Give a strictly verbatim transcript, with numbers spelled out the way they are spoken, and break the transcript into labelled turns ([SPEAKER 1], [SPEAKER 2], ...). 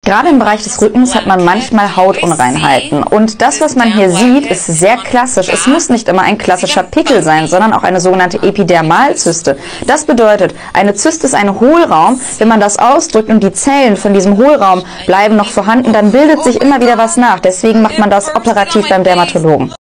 [SPEAKER 1] Gerade im Bereich des Rückens hat man manchmal Hautunreinheiten. Und das, was man hier sieht, ist sehr klassisch. Es muss nicht immer ein klassischer Pickel sein, sondern auch eine sogenannte Epidermalzyste. Das bedeutet, eine Zyste ist ein Hohlraum. Wenn man das ausdrückt und die Zellen von diesem Hohlraum bleiben noch vorhanden, dann bildet sich immer wieder was nach. Deswegen macht man das operativ beim Dermatologen.